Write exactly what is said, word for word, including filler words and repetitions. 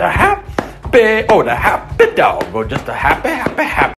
a happy, oh, the happy dog, or just a happy, happy, happy.